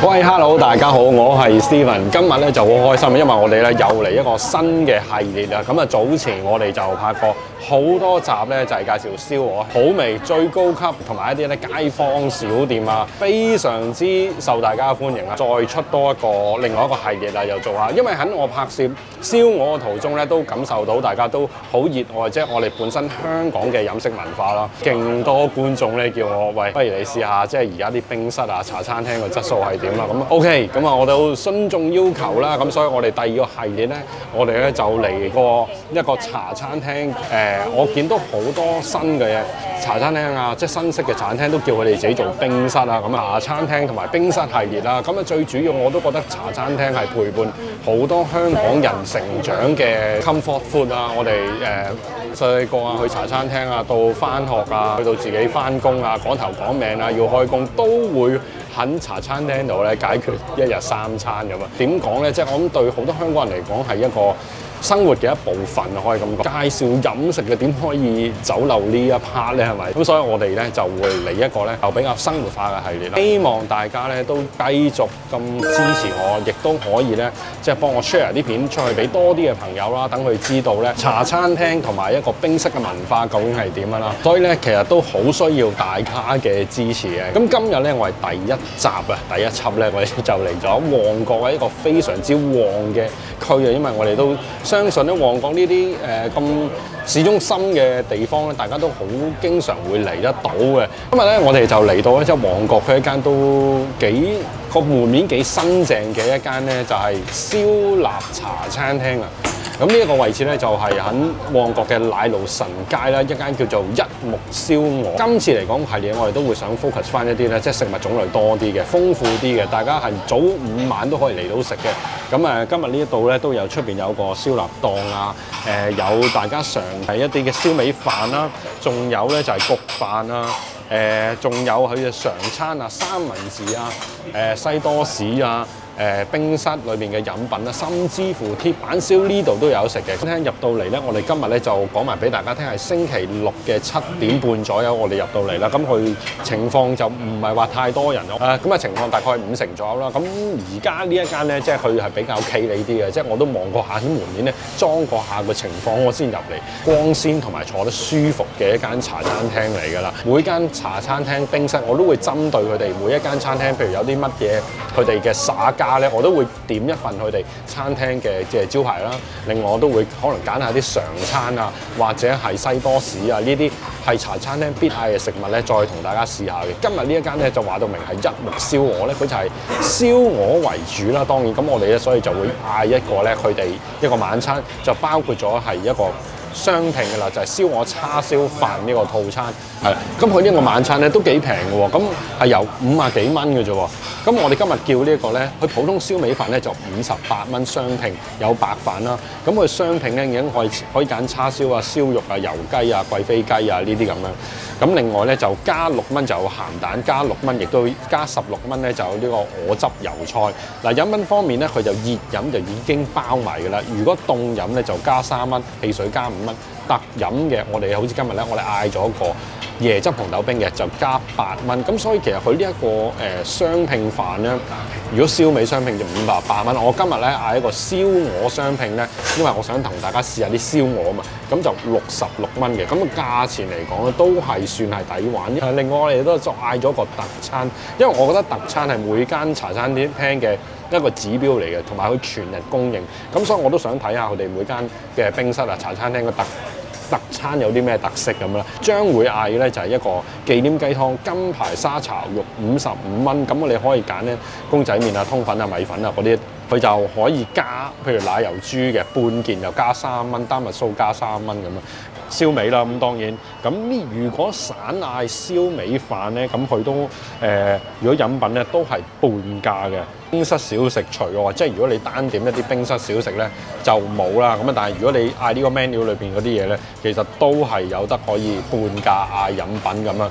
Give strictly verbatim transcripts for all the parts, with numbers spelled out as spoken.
喂 ，Hello， 大家好，我係 Steven， 今日咧就好開心，因為我哋咧又嚟一個新嘅系列啦。咁啊，早前我哋就拍過好多集咧，就係介紹燒鵝好味、最高級同埋一啲咧街坊小店啊，非常之受大家歡迎啊！再出多一個另外一個系列啦，又做下，因為喺我拍攝燒鵝嘅途中咧，都感受到大家都好熱愛，即係我哋本身香港嘅飲食文化啦。勁多觀眾咧叫我喂，不如你試下，即係而家啲冰室啊、茶餐廳嘅質素係點啦？咁 OK， 咁啊，我哋都遵眾要求啦。咁所以我哋第二個系列咧，我哋咧就嚟過一個茶餐廳。誒、呃，我見到好多新嘅茶餐廳啊，即係新式嘅茶餐廳都叫佢哋自己做冰室啊。咁啊，茶餐廳同埋冰室系列啦。咁啊，最主要我都覺得茶餐廳係陪伴好多香港人成長嘅 comfort food 啊。我哋誒細細個啊去茶餐廳啊，到返學啊，去到自己返工啊，趕頭趕命啊，要開工都會喺茶餐廳度咧解決一日三餐咁啊。點講咧？即係我諗對好多香港人嚟講係一個生活嘅一部分啊，可以咁講。介紹飲食嘅點可以走漏呢一 part 咧？係咪？咁所以我哋咧就會嚟一個咧就比較生活化嘅系列啦。希望大家咧都繼續咁支持我，亦都可以咧即係幫我 share 啲片出去俾多啲嘅朋友啦，等佢知道咧茶餐廳同埋一個冰室嘅文化究竟係點樣啦。所以咧其實都好需要大家嘅支持嘅。咁今日咧我係第一集啊，第一輯咧我哋就嚟咗旺角嘅一個非常之旺嘅區啊，因為我哋都相信咧旺角呢啲誒咁市中心嘅地方咧，大家都好經常會嚟得到嘅。今日咧我哋就嚟到咧即係旺角區一間都幾個門面幾新淨嘅一間咧，就係燒臘茶餐廳啊。咁呢一個位置咧就係喺旺角嘅奶路臣街啦，一間叫做一木燒鵝。今次嚟講系列，我哋都會想 focus 翻一啲咧，即係食物種類多啲嘅、豐富啲嘅，大家係早午晚都可以嚟到食嘅。咁誒，今日呢一度咧都有出邊有個燒臘檔啊，誒、呃、有大家常係一啲嘅燒味飯啦，仲有咧就係焗飯啊。誒、呃，仲有佢嘅常餐啊，三文治啊，誒、呃、西多士啊，誒、呃、冰室裏邊嘅飲品啊，甚至乎鐵板燒呢度都有食嘅。聽入到嚟咧，我哋今日咧就講埋俾大家聽，係星期六嘅七點半左右，我哋入到嚟啦。咁佢情況就唔係話太多人咯。誒咁啊情況大概五成左右啦。咁而家呢一間咧，即係佢係比較企理啲嘅，即係我都望過下啲門面咧，裝過下個情況，我先入嚟，光鮮同埋坐得舒服嘅一間茶餐廳嚟㗎啦。每間茶餐廳冰室我都會針對佢哋每一間餐廳，譬如有啲乜嘢佢哋嘅耍家咧，我都會點一份佢哋餐廳嘅即係招牌啦。另外我都會可能揀下啲常餐啊，或者係西多士啊，呢啲係茶餐廳必嗌嘅食物咧，再同大家試下嘅。今日呢一間咧就話到明係一木燒鵝咧，佢就係燒鵝為主啦。當然咁我哋咧所以就會嗌一個咧佢哋一個晚餐，就包括咗係一個雙拼嘅啦，就係燒鵝叉燒飯呢個套餐，係啦。咁佢呢個晚餐咧都幾平嘅喎，咁係由五啊幾蚊嘅啫喎。咁我哋今日叫呢一個咧，佢普通燒味飯咧就五十八蚊雙拼，有白飯啦。咁佢雙拼咧已經可以可以揀叉燒啊、燒肉啊、油雞啊、貴妃雞啊呢啲咁樣。咁另外咧就加六蚊就有鹹蛋，加六蚊亦都加十六蚊咧就有呢個鵝汁油菜。嗱飲品方面咧，佢就熱飲就已經包埋嘅啦。如果凍飲咧就加三蚊，汽水加五蚊。特飲嘅我哋好似今日咧，我哋嗌咗個椰汁紅豆冰嘅就加八蚊。咁所以其實佢呢一個誒、呃、雙拼飯咧，如果燒味雙拼就五百八蚊。我今日咧嗌一個燒鵝雙拼咧，因為我想同大家試下啲燒鵝啊嘛，咁就六十六蚊嘅。咁個價錢嚟講咧，都係算係抵玩。另外我哋都再嗌咗個特餐，因為我覺得特餐係每間茶餐廳嘅一個指標嚟嘅，同埋佢全日供應。咁所以我都想睇下佢哋每間嘅冰室啊、茶餐廳嘅特特餐有啲咩特色咁啦。將會嗌咧就係一個忌廉雞湯金牌沙茶肉五十五蚊。咁我哋可以揀咧公仔麵啊、通粉啊、米粉啊嗰啲，佢就可以加，譬如奶油豬嘅半件又加三蚊，丹麥酥加三蚊咁啊。燒味啦，咁當然咁呢。如果散嗌燒味飯咧，咁佢都誒、呃，如果飲品咧都係半價嘅。冰室小食除外，即係如果你單點一啲冰室小食咧就冇啦。咁啊，但係如果你嗌呢個 menu 裏邊嗰啲嘢咧，其實都係有得可以半價嗌飲品咁啊。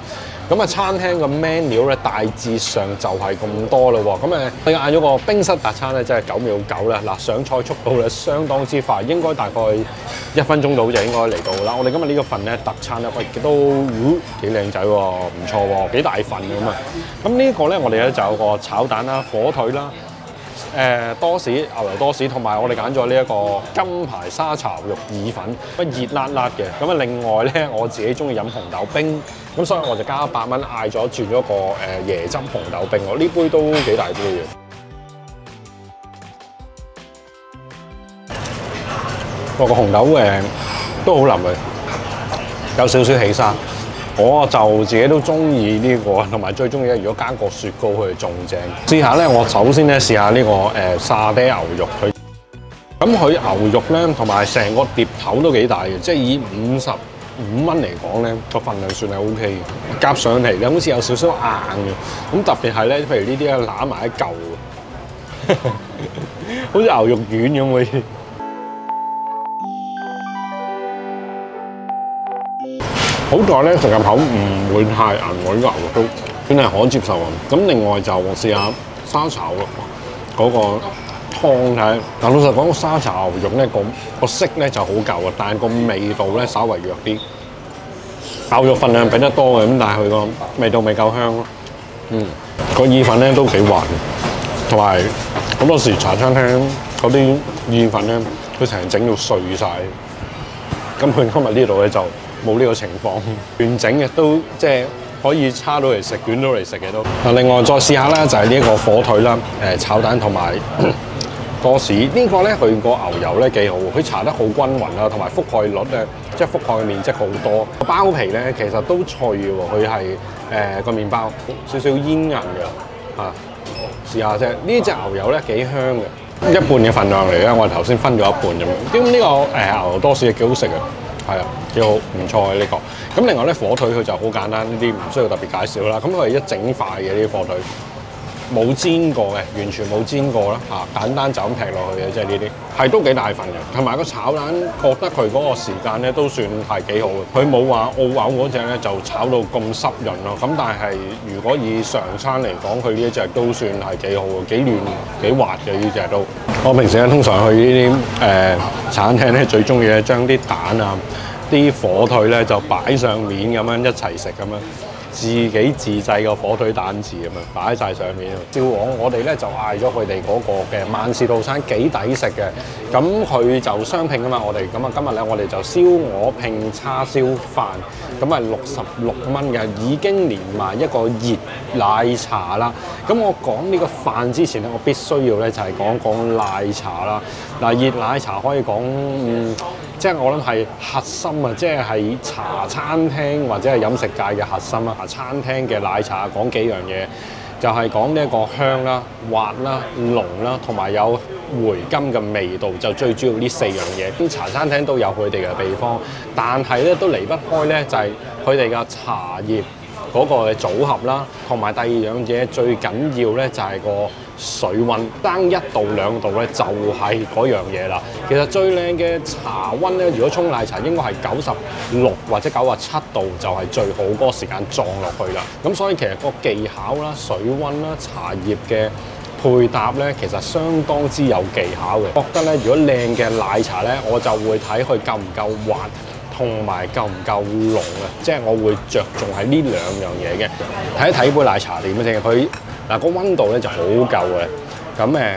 咁啊，餐廳嘅 menu 咧大致上就係咁多啦喎。咁誒，你嗌咗個冰室特餐咧，真係九秒九啦。嗱，上菜速度咧相當之快，應該大概一分鐘到就應該嚟到啦。我哋今日呢個份咧特餐咧，喂都幾靚仔喎，唔錯喎，幾大份咁啊。咁呢個咧，我哋咧就有個炒蛋啦、火腿啦。誒、呃、多士、牛油多士，同埋我哋揀咗呢一個金牌沙茶肉意粉，乜熱辣辣嘅。咁啊，另外咧，我自己中意飲紅豆冰，咁所以我就加一百蚊嗌咗轉咗個誒、呃、椰汁紅豆冰。我呢杯都幾大杯嘅。個個紅豆誒、呃、都好腍嘅，有少少起沙。我就自己都中意呢個，同埋最中意咧，如果加個雪糕佢仲正。試下咧，我首先咧試下呢、這個誒、呃、沙爹牛肉佢。咁佢牛肉咧，同埋成個碟頭都幾大嘅，即係以五十五蚊嚟講咧，個份量算係 O K 嘅。夾上嚟咧，好似有少少硬嘅。咁特別係咧，譬如呢啲咧攬埋一嚿，好似牛肉丸咁好似。好在咧食入口唔會太硬，我呢個牛肉都真係可接受啊！咁另外就我試下沙茶肉嗰個湯睇，但老實講，個沙茶牛肉咧個個色咧就好夠啊，但係個味道咧稍為弱啲。牛肉份量俾得多嘅，咁但係佢個味道未夠香咯。嗯，個意粉咧都幾滑，同埋好多時茶餐廳嗰啲意粉咧，佢成日整到碎晒。咁佢今日呢度咧就冇呢個情況，完整嘅都即係可以叉到嚟食，捲到嚟食嘅都。嗱，另外再試下啦，就係呢一個火腿啦，誒炒蛋同埋多士。呢、這個咧佢個牛油咧幾好，佢搽得好均勻啊，同埋覆蓋率咧，即係覆蓋嘅面積好多。個包皮咧其實都脆嘅喎，佢係誒個麵包少少煙韌嘅嚇。試下啫，呢隻牛油咧幾香嘅，一半嘅份量嚟嘅，我哋頭先分咗一半咁樣。咁呢個誒、呃、牛油多士幾好食啊！係啊，幾好，唔錯嘅呢個。咁另外咧，火腿佢就好簡單，呢啲唔需要特別介紹啦。咁佢係一整塊嘅呢啲火腿，冇煎過嘅，完全冇煎過啦嚇，簡單就咁劈落去嘅，即係呢啲係都幾大份嘅。同埋個炒蛋，覺得佢嗰個時間咧都算係幾好嘅。佢冇話澳牛嗰隻咧就炒到咁濕潤咯。咁但係如果以常餐嚟講，佢呢一隻都算係幾好嘅，幾嫩幾滑嘅呢隻都。我平時咧通常去呢啲誒餐廳咧，最中意咧將啲蛋啊、啲火腿咧就擺上面咁樣一齊食咁樣，自己自製個火腿蛋治咁樣擺晒上面。照往我哋咧就嗌咗佢哋嗰個嘅萬事套餐幾抵食嘅，咁佢就雙拼啊嘛，我哋咁啊今日咧我哋就燒鵝拼叉燒飯，咁啊六十六蚊嘅，已經連埋一個熱奶茶啦。咁我講呢個飯之前咧，我必須要咧就係講講奶茶啦。嗱，熱奶茶可以講嗯。即係我諗係核心啊！即係係茶餐廳或者係飲食界嘅核心啊！餐廳嘅奶茶講幾樣嘢，就係講呢一個香啦、滑啦、濃啦，同埋有回甘嘅味道，就最主要呢四樣嘢。啲茶餐廳都有佢哋嘅秘方，但係咧都離不開咧就係佢哋嘅茶葉嗰個嘅組合啦，同埋第二樣嘢最緊要咧就係個水溫，單一度兩度咧就係嗰樣嘢啦。其實最靚嘅茶溫咧，如果沖奶茶應該係九十六或者九十七度就係最好嗰個時間撞落去啦。咁所以其實個技巧啦、水溫啦、茶葉嘅配搭咧，其實相當之有技巧嘅。覺得咧，如果靚嘅奶茶咧，我就會睇佢夠唔夠滑，同埋夠唔夠濃啊！即係我會着重喺呢兩樣嘢嘅。睇一睇杯奶茶點先，佢嗱個溫度咧就好夠嘅。咁誒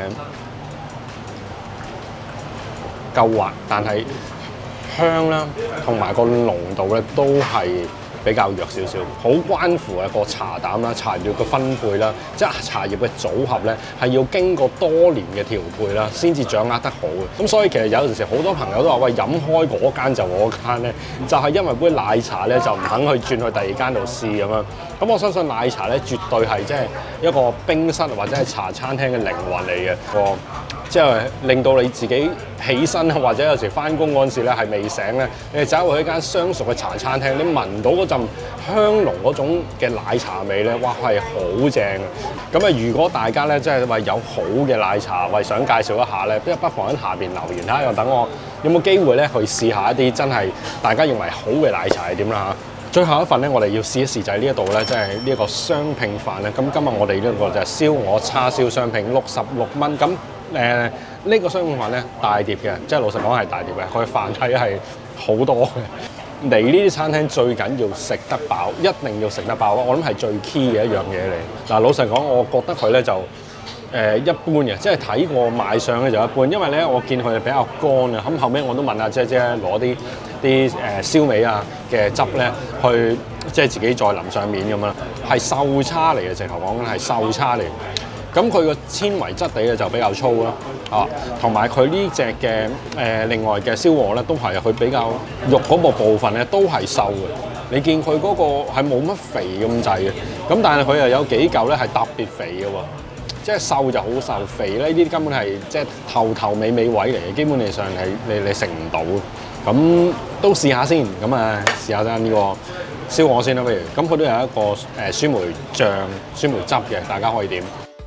夠滑，但係香啦，同埋個濃度咧都係比較弱少少，好關乎一個茶膽啦、茶葉嘅分配啦，即係茶葉嘅組合咧，係要經過多年嘅調配啦，先至掌握得好嘅。咁所以其實有陣時好多朋友都話：喂，飲開嗰間就嗰間咧，就係因為杯奶茶咧就唔肯去轉去第二間度試咁樣。咁我相信奶茶咧絕對係即係一個冰室或者係茶餐廳嘅靈魂嚟嘅，個即係令到你自己起身或者有時翻工嗰陣時咧係未醒咧，你走去一間相熟嘅茶餐廳，你聞到嗰陣香濃嗰種嘅奶茶味咧，哇係好正啊！咁啊，如果大家咧即係話有好嘅奶茶，喂想介紹一下咧，不不妨喺下邊留言睇下，又等我有冇機會咧去試下一啲真係大家認為好嘅奶茶係點啦嚇。 最後一份咧，我哋要試一試就係呢一度咧，即係呢一個雙拼飯咧。咁今日我哋呢個就係燒鵝叉燒雙拼，六十六蚊。咁誒呢個雙拼飯咧大碟嘅，即係老實講係大碟嘅，佢飯體係好多嘅。嚟呢啲餐廳最緊要食得飽，一定要食得飽。我諗係最 key 嘅一樣嘢嚟。嗱，老實講，我覺得佢咧就誒、呃、一般嘅，即係睇過賣相咧就一般。因為咧我見佢哋比較乾啊，咁後尾我都問阿姐姐攞啲啲誒燒味啊嘅汁咧，去即係自己再淋上面咁樣，係瘦叉嚟嘅，直頭講緊係瘦叉嚟。咁佢個纖維質地咧就比較粗啦，啊，同埋佢呢隻嘅誒另外嘅燒鵝咧都係佢比較肉嗰個部分咧都係瘦嘅。你見佢嗰個係冇乜肥咁滯嘅，咁但係佢又有幾嚿咧係特別肥嘅喎，即係瘦就好瘦，肥咧呢啲根本係即係頭頭尾尾位嚟嘅，基本上係你你食唔到。咁都試下先，咁啊試下間呢個燒鵝先啦，不如。咁佢都有一個誒酸梅醬、酸梅汁嘅，大家可以點。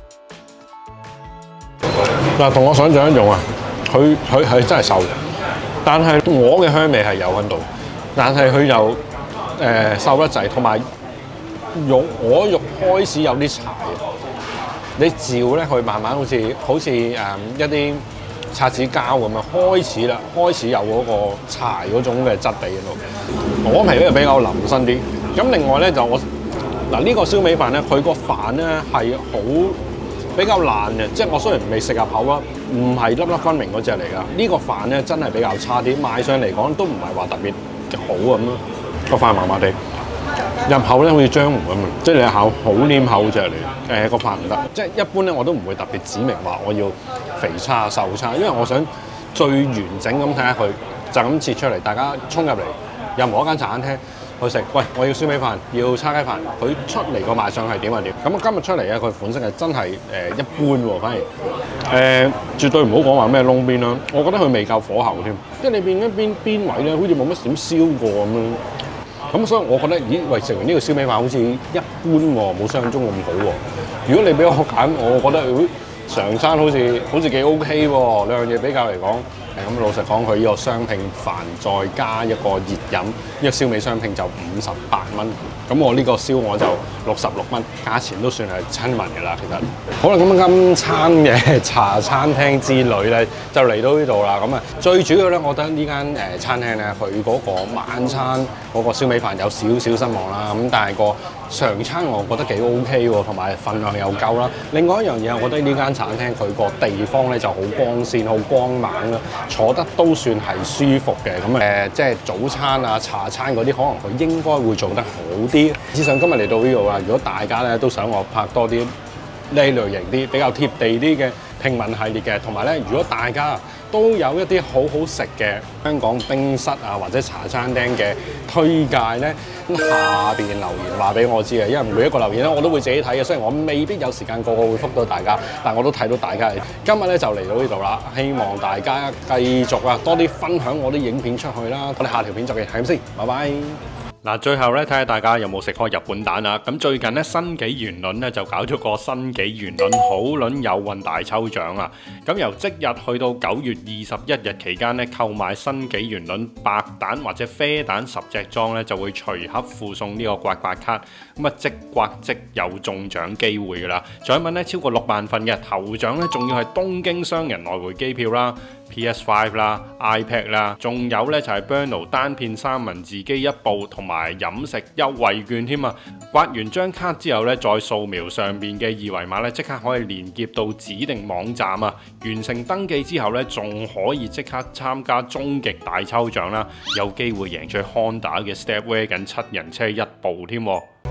嗱，同我想象一樣啊，佢佢係真係瘦，但係鵝嘅香味係有喺度，但係佢又誒瘦得滯，同埋肉鵝肉開始有啲柴，你嚼咧佢慢慢好似好似誒、嗯、一啲擦紙膠咁樣開始啦，開始有嗰個柴嗰種嘅質地喺度，鵝皮咧比較腍身啲。咁另外咧就我嗱呢、呢個燒味飯咧，佢個飯咧係好比較爛嘅，即係我雖然未食入口啦，唔係粒粒分明嗰隻嚟㗎。呢、這個飯咧真係比較差啲，賣相嚟講都唔係話特別好咁咯。個飯麻麻地，入口咧好似漿糊咁啊，即係你口好黏口隻嚟。誒、呃、個飯唔得，即係一般咧我都唔會特別指明話我要肥叉瘦叉，因為我想最完整咁睇下佢，就咁切出嚟，大家衝入嚟任何一間茶餐廳去食，喂，我要燒味飯，要叉雞飯，佢出嚟個賣相係點啊點？咁今日出嚟咧，佢款式係真係誒、呃、一般喎，反而誒、呃、絕對唔好講話咩燶邊啦，我覺得佢未夠火候添，即係你變咗邊邊位咧，好似冇乜點燒過咁樣。咁所以我覺得，咦，喂，食完呢個燒味飯好似一般喎，冇想象中咁好喎。如果你俾我揀，我覺得誒常餐好似好似幾 OK 喎，兩樣嘢比較嚟講。誒咁老實講，佢呢個雙拼飯再加一個熱飲，呢、這個燒味雙拼就五十八蚊。咁我呢個燒鵝就六十六蚊，價錢都算係親民㗎啦。其實好啦，咁今餐嘅茶餐廳之旅咧就嚟到呢度啦。咁啊，最主要咧，我覺得呢間誒餐廳咧，佢嗰個晚餐嗰個燒味飯有少少失望啦。咁但係個常餐我覺得幾 OK 喎，同埋份量又夠啦。另外一樣嘢，我覺得呢間茶餐廳佢個地方咧就好光鮮、好光猛啦。坐得都算係舒服嘅，咁誒、呃、即係早餐啊、茶餐嗰啲，可能佢應該會做得好啲。以上今日嚟到呢度啦，如果大家咧都想我拍多啲呢類型啲比較貼地啲嘅拼民系列嘅，同埋咧如果大家都有一啲好好食嘅香港冰室啊或者茶餐廳嘅推介咧，咁下邊留言話俾我知嘅，因為每一個留言咧我都會自己睇嘅，雖然我未必有時間個個會覆到大家，但我都睇到大家。今日咧就嚟到呢度啦，希望大家繼續啊多啲分享我啲影片出去啦，我哋下條片再見，係咁先，拜拜。嗱，最後咧睇下大家有冇食開日本蛋啊！咁最近咧新紀元輪咧就搞咗個新紀元輪好輪有運大抽獎啊！咁由即日去到九月二十一日期間咧，購買新紀元輪白蛋或者啡蛋十隻裝咧，就會隨盒附送呢個刮刮卡，咁啊即刮即有中獎機會噶啦！獎品咧超過六萬份嘅，頭獎咧仲要係東京雙人來回機票啦。P S 五 啦、iPad 啦，仲有咧就係 Burno 單片三文治機一部同埋飲食優惠券添啊！刮完張卡之後咧，再掃描上邊嘅二維碼咧，即刻可以連結到指定網站啊！完成登記之後咧，仲可以即刻參加終極大抽獎啦，有機會贏取 Honda 嘅 Stepway 緊七人車一部添喎！